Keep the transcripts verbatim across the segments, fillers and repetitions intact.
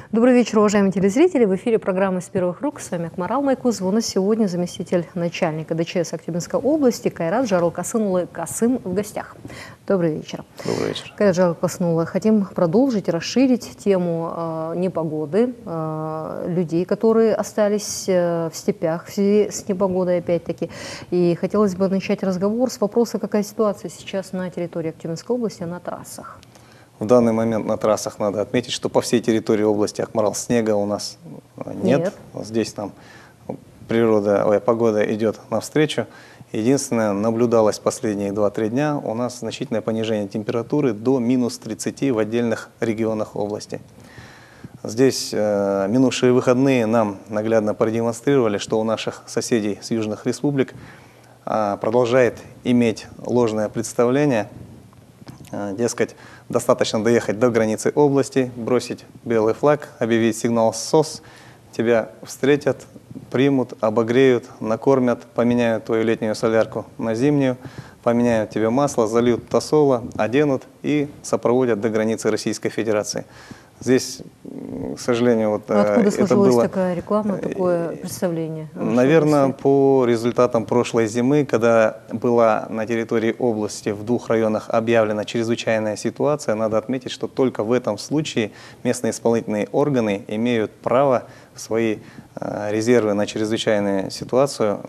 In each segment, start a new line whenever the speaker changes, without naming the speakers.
Добрый вечер, уважаемые телезрители. В эфире программы «С первых рук». С вами Акмарал Майкузова. У нас сегодня заместитель начальника ДЧС Актюбинской области Кайрат Жарылкасынулы Касым в гостях. Добрый вечер.
Добрый вечер.
Кайрат Жарылкасынулы, хотим продолжить, расширить тему э, непогоды, э, людей, которые остались э, в степях в связи с непогодой опять-таки. И хотелось бы начать разговор с вопроса, какая ситуация сейчас на территории Актюбинской области на трассах.
В данный момент на трассах надо отметить, что по всей территории области Акмарал снега у нас нет. нет. Здесь там природа, ой, погода идет навстречу. Единственное, наблюдалось последние два-три дня у нас значительное понижение температуры до минус тридцати в отдельных регионах области. Здесь э, минувшие выходные нам наглядно продемонстрировали, что у наших соседей с южных республик э, продолжает иметь ложное представление. Дескать, достаточно доехать до границы области, бросить белый флаг, объявить сигнал СОС, тебя встретят, примут, обогреют, накормят, поменяют твою летнюю солярку на зимнюю, поменяют тебе масло, зальют тосола, оденут и сопроводят до границы Российской Федерации. Здесь, к сожалению, вот
а откуда
это
сложилась
было,
такая реклама, такое представление?
Наверное, по результатам прошлой зимы, когда была на территории области в двух районах объявлена чрезвычайная ситуация, надо отметить, что только в этом случае местные исполнительные органы имеют право свои э, резервы на чрезвычайную ситуацию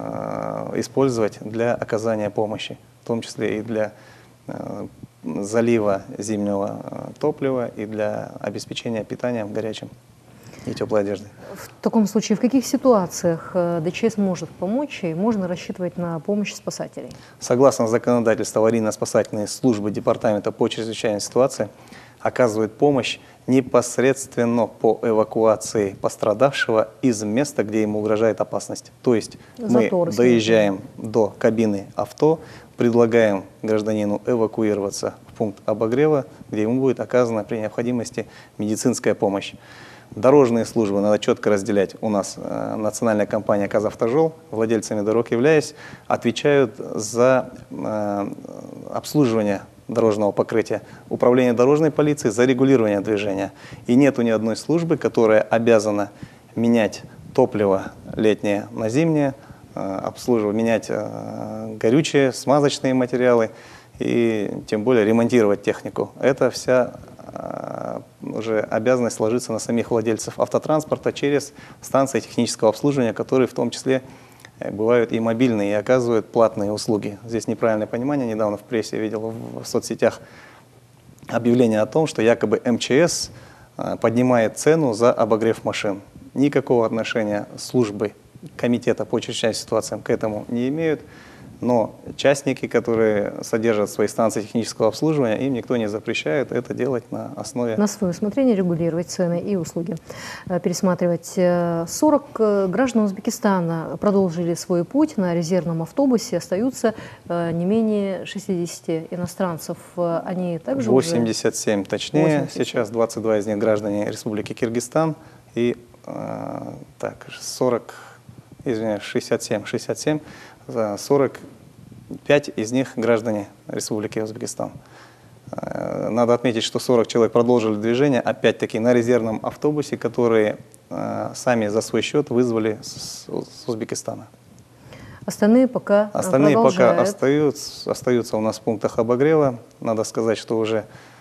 э, использовать для оказания помощи, в том числе и для э, залива зимнего топлива и для обеспечения питанием горячим и теплой одеждой.
В таком случае, в каких ситуациях ДЧС может помочь и можно рассчитывать на помощь спасателей?
Согласно законодательству, аварийно-спасательные службы Департамента по чрезвычайной ситуации оказывают помощь непосредственно по эвакуации пострадавшего из места, где ему угрожает опасность. То есть Затор, мы доезжаем до кабины авто, предлагаем гражданину эвакуироваться в пункт обогрева, где ему будет оказана при необходимости медицинская помощь. Дорожные службы надо четко разделять. У нас э, национальная компания «Казавтожол», владельцами дорог являясь, отвечают за э, обслуживание дорожного покрытия, управление дорожной полиции за регулирование движения. И нету ни одной службы, которая обязана менять топливо летнее на зимнее, обслуживать, менять горючие, смазочные материалы и тем более ремонтировать технику. Это вся уже обязанность ложится на самих владельцев автотранспорта через станции технического обслуживания, которые в том числе бывают и мобильные, и оказывают платные услуги. Здесь неправильное понимание. Недавно в прессе видел в соцсетях объявление о том, что якобы МЧС поднимает цену за обогрев машин. Никакого отношения службы комитета по чрезвычайным ситуациям к этому не имеют, но частники, которые содержат свои станции технического обслуживания, им никто не запрещает это делать на основе...
На свое усмотрение регулировать цены и услуги, пересматривать. сорок граждан Узбекистана продолжили свой путь на резервном автобусе, остаются не менее шестидесяти иностранцев. Они также
восемьдесят семь
уже...
точнее,
восемьдесят семь.
Сейчас двадцать два из них граждане Республики Киргизстан и э, так, сорок, извиняюсь, шестьдесят семь, шестьдесят семь, сорок пять из них граждане Республики Узбекистан. Надо отметить, что сорок человек продолжили движение, опять-таки на резервном автобусе, которые сами за свой счет вызвали с Узбекистана.
Остальные пока
Остальные
продолжают.
пока остаются, остаются у нас в пунктах обогрева. Надо сказать, что уже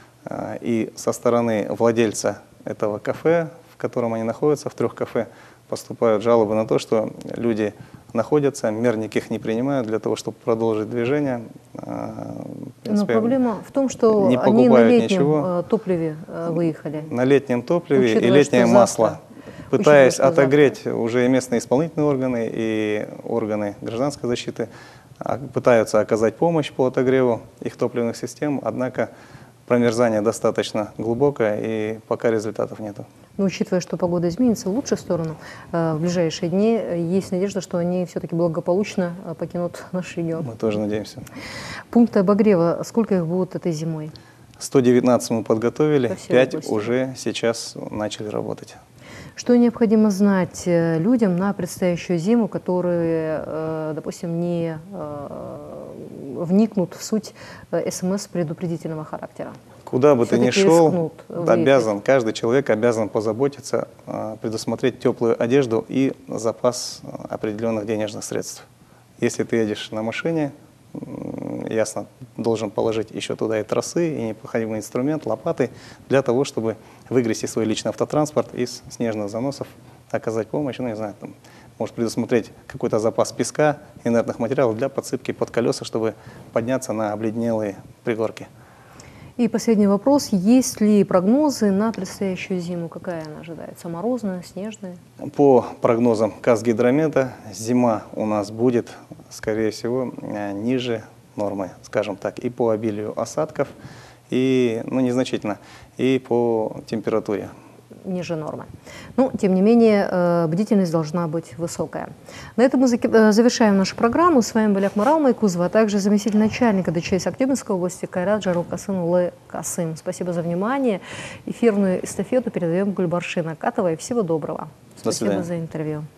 и со стороны владельца этого кафе, в котором они находятся, в трех кафе, поступают жалобы на то, что люди находятся, мер никаких не принимают для того, чтобы продолжить движение.
Принципе, но проблема в том, что
не
они на летнем
ничего.
топливе выехали.
На летнем топливе
Учитывая,
и летнее масло.
Завтра,
пытаясь отогреть завтра. Уже местные исполнительные органы и органы гражданской защиты, пытаются оказать помощь по отогреву их топливных систем, однако промерзание достаточно глубокое и пока результатов нету.
Но учитывая, что погода изменится в лучшую сторону, в ближайшие дни есть надежда, что они все-таки благополучно покинут наш регион.
Мы тоже надеемся.
Пункты обогрева, сколько их будут этой зимой?
сто девятнадцать мы подготовили, пять
области.
Уже сейчас начали работать.
Что необходимо знать людям на предстоящую зиму, которые, допустим, не вникнут в суть эс эм эс предупредительного характера?
Куда бы ты ни
все-таки
шел,
рискнут выехать?
обязан, каждый человек обязан позаботиться, а, предусмотреть теплую одежду и запас а, определенных денежных средств. Если ты едешь на машине, м, ясно, должен положить еще туда и тросы, и необходимый инструмент, лопаты, для того, чтобы выгрести свой личный автотранспорт из снежных заносов, оказать помощь, ну, не знаю, там, может предусмотреть какой-то запас песка, инертных материалов для подсыпки под колеса, чтобы подняться на обледенелые пригорки.
И последний вопрос. Есть ли прогнозы на предстоящую зиму? Какая она ожидается? Морозная, снежная?
По прогнозам Казгидромета, зима у нас будет, скорее всего, э, ниже нормы, скажем так, и по обилию осадков, и, ну, незначительно, и по температуре.
Ниже нормы. Ну, тем не менее, э, бдительность должна быть высокая. На этом мы заки- э, завершаем нашу программу. С вами были Акмарал Майкузова, а также заместитель начальника ДЧС Актюбинской области Кайрат Жарулкасым Улы Касым. Спасибо за внимание. Эфирную эстафету передаем Гульбарши Накатовой. Всего доброго.
До
Спасибо
свидания.
за интервью.